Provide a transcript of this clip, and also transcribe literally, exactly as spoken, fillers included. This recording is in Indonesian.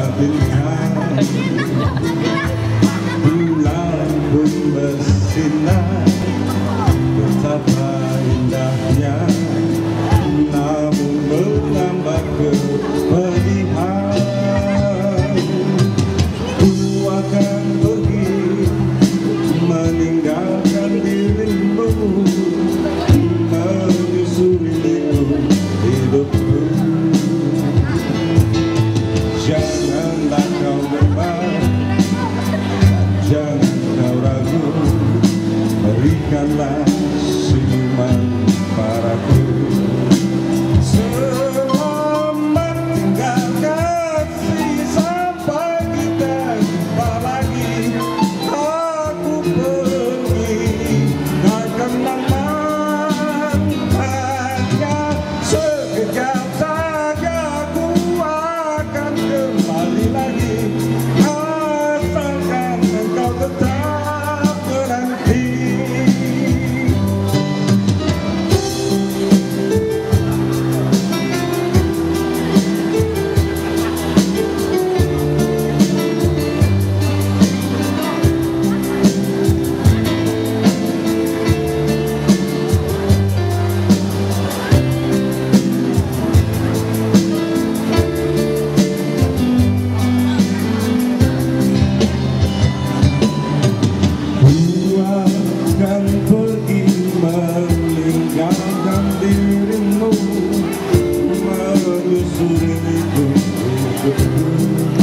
pilihan. Bulan pun bersinar, betapa indahnya, namun menambah kepedihan. Ku akan pergi meninggalkan dirimu, menyusuri liku hidupku. Janganlah kau gemar, jangan kau ragu, berikanlah senyuman padaku. Selamat tinggal kasih, sampai kita jumpa lagi. Aku pergi takkan lama, hanya sekejap saja ku akan kembali lagi, asalkan engkau tetap menanti. Akan pergi meninggalkan dirimu, menyusuri hidupku.